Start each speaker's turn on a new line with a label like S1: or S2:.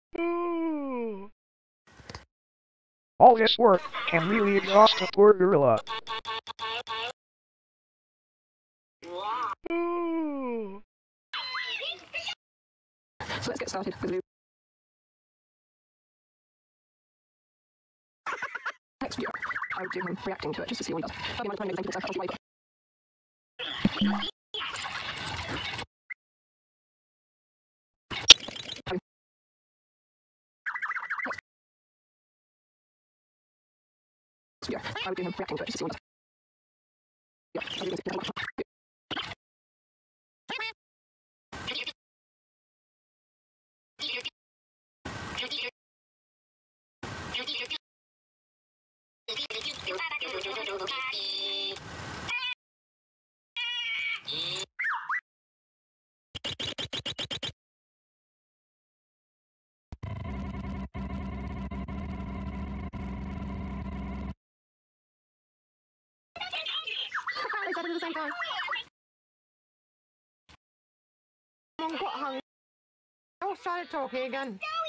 S1: All this work can really exhaust a poor gorilla.
S2: So let's get started with Lou. Next video, I would do him reacting to it just to see what he does. That'll be my time to think of it. Yeah, I would do him reacting to it just to see what he does. Yeah, I'll do this. They said it at the same time. Mum got hung. They all started talking again.